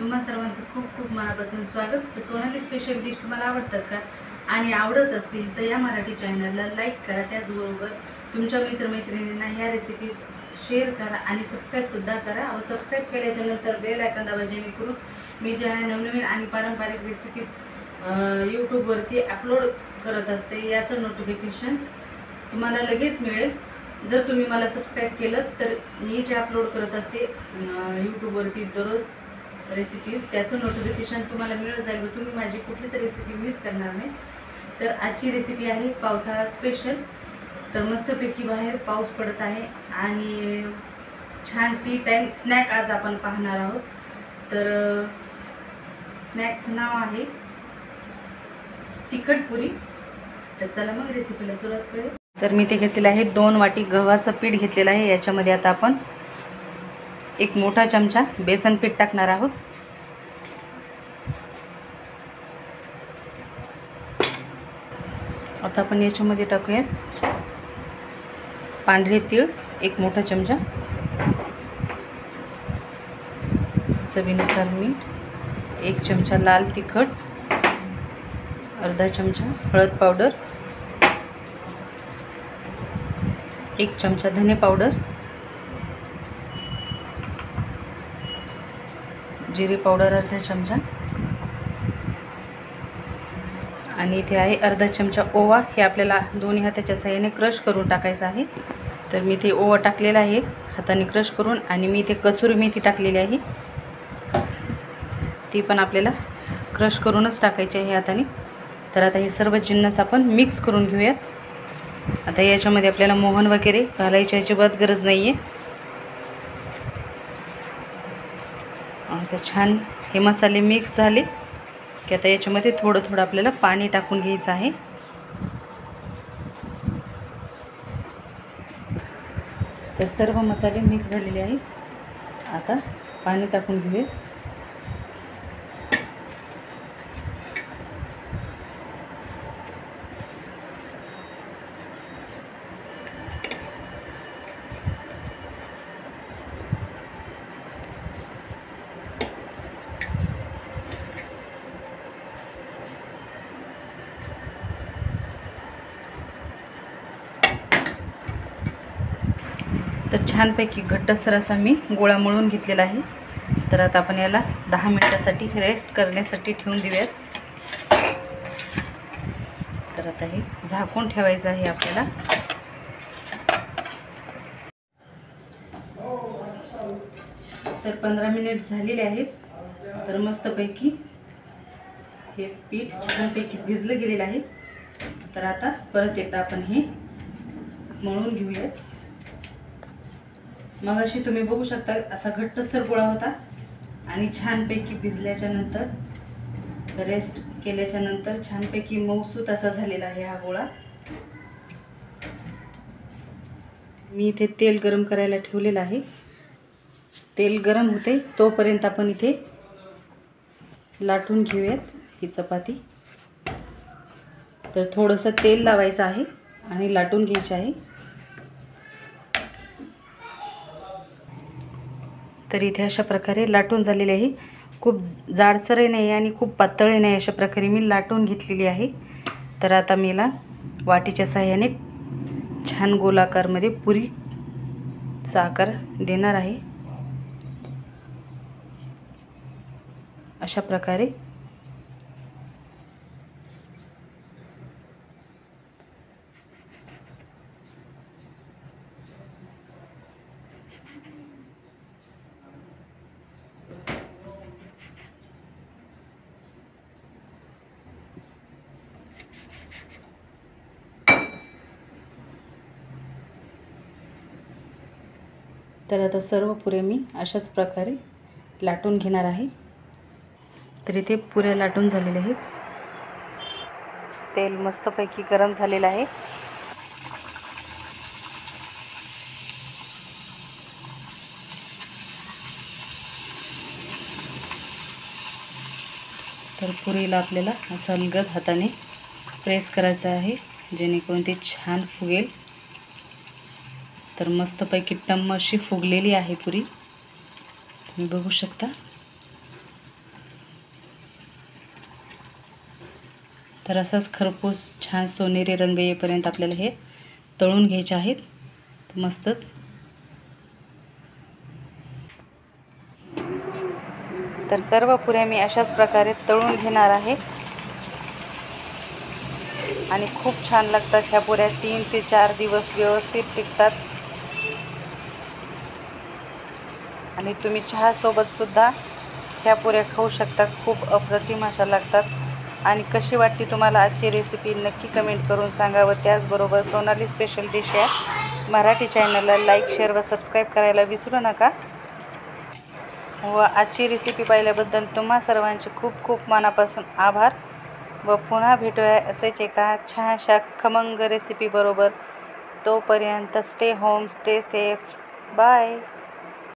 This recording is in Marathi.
तुम्हा सर्वांचं खूप खूप मनापासून स्वागत। तर सोनाली स्पेशल डिश तुम्हाला आवडतात का आणि आवडत असतील तर या मराठी चॅनलला लाईक करा, त्याचबरोबर तुमच्या मित्रमैत्रिणींना ह्या रेसिपीज शेअर करा आणि सबस्क्राईबसुद्धा करा। व सबस्क्राईब केल्याच्यानंतर बेल आयकॉन दाबा, जेणेकरून मी ज्या नवनवीन आणि पारंपरिक रेसिपीज यूट्यूबवरती अपलोड करत असते याचं नोटिफिकेशन तुम्हाला लगेच मिळेल। जर तुम्ही मला सबस्क्राईब केलं तर मी जे अपलोड करत असते यूट्यूबवरती दररोज रेसिपीज, त्याचं नोटिफिकेशन तुम्हाला मिळत जाईल व तुम्ही माझी कुठलीच रेसिपी मिस करणार नाही। तर आजची रेसिपी आहे पावसाळा स्पेशल। तर मस्तपैकी बाहेर पाऊस पडत आहे आणि छान टी टाईम स्नॅक आज आपण पाहणार आहोत। तर स्नॅक्सचं नाव आहे तिखट पुरी। तर चला मग रेसिपीला सुरुवात करूया। तर मी ते घेतलेलं आहे 2 वाटी गव्हाचं पीठ घेतलेलं आहे। याच्यामध्ये आता आपण एक मोठा चमचा बेसन पीठ टाकणार आहोत। आता आपण याच्यामध्ये टाकूया पांढरे तीळ 1 मोठा चमचा, चवीनुसार मीठ, 1 चमचा लाल तिखट, अर्धा चमचा हळद पावडर, 1 चमचा धने पावडर, जिरे पावडर अर्धा चमचा आणि इथे आहे अर्धा चमचा ओवा। हे आपल्याला दोन्ही हाताच्या साहाय्याने क्रश करून टाकायचं आहे। तर मी इथे ओवा टाकलेला आहे हाताने क्रश करून, आणि मी इथे कसुरी मेथी टाकलेली आहे, ती पण आपल्याला क्रश करूनच टाकायची आहे हाताने। तर आता हे सर्व जिन्नस आपण मिक्स करून घेऊयात। आता याच्यामध्ये आपल्याला मोहन वगैरे घालायची अजिबात गरज नाही आहे। आता छान हे मसाले मिक्स झाले की आता याच्यामध्ये थोडं थोडं आपल्याला पाणी टाकून घ्यायचं आहे। तर सर्व मसाले मिक्स झालेले आहेत, आता पाणी टाकून घेऊया। तर छानपैकी घट्टसर असा मी गोळा मळून घेतलेला आहे। तर आता आपण याला 10 मिनिटासाठी रेस्ट करण्यासाठी ठेवून देऊयात। तर आता हे झाकून ठेवायचं आहे आपल्याला। तर 15 मिनिट झालेले आहेत। तर मस्तपैकी हे पीठ छानपैकी भिजलं गेलेलं आहे। तर आता परत एकदा आपण हे मळून घेऊयात। मग अशी तुम्ही बघू शकता असा घट्टसर गोळा होता आणि छानपैकी भिजल्याच्या नंतर रेस्ट केल्याच्या नंतर छानपैकी मऊसूत असा झालेला आहे हा गोळा। मी इथे तेल गरम करायला ठेवलेलं आहे। तेल गरम होते तोपर्यंत आपण इथे लाटून घेऊयात ही चपाती। तर थोडंसं तेल लावायचं आहे आणि लाटून घ्यायचं आहे। तर इथे अशा प्रकारे लाटून झालेले आहे। खूप जाडसरही नाही आणि खूप पातळही नाही, अशा प्रकारे मी लाटून घेतलेली आहे। तर आता मी याला वाटीच्या साहाय्याने छान गोलाकारमध्ये पुरीचा आकार देणार आहे। अशा प्रकारे तर आता सर्व पुऱ्या मी अशाच प्रकारे लाटून घेणार आहे। तर इथे पुऱ्या लाटून झालेल्या आहेत। तेल मस्तपैकी गरम झालेलं आहे। तर पुरीला आपल्याला असं अलगद हाताने प्रेस करायचं आहे, जेणेकरून ते छान फुगेल। तर मस्तपैकी टम्म अशी फुगलेली आहे पुरी, तुम्ही बघू शकता। तर असाच खरपूस छान सोनेरी रंग येईपर्यंत आपल्याला हे तळून घ्यायचे आहेत. मस्तच. तर सर्व पुऱ्या मी अशाच प्रकारे तळून घेणार आहे आणि खूप छान लागतात ह्या पुऱ्या. 3 ते 4 दिवस व्यवस्थित टिकतात आणि तुम्ही चहासोबत सुद्धा ह्या पुऱ्या खाऊ शकता. खूप अप्रतिम अशा लागतात. आणि कशी वाटली तुम्हाला आजची रेसिपी नक्की कमेंट करून सांगा. व त्याचबरोबर सोनाली स्पेशल डिश या मराठी चॅनलला लाईक, शेअर व सबस्क्राईब करायला विसरू नका. व आजची रेसिपी पाहिल्याबद्दल तुम्हा सर्वांचे खूप खूप मनापासून आभार. व पुन्हा भेटूया असेच एका छानशा खमंग रेसिपी बरोबर. तोपर्यंत stay home, stay safe. Bye.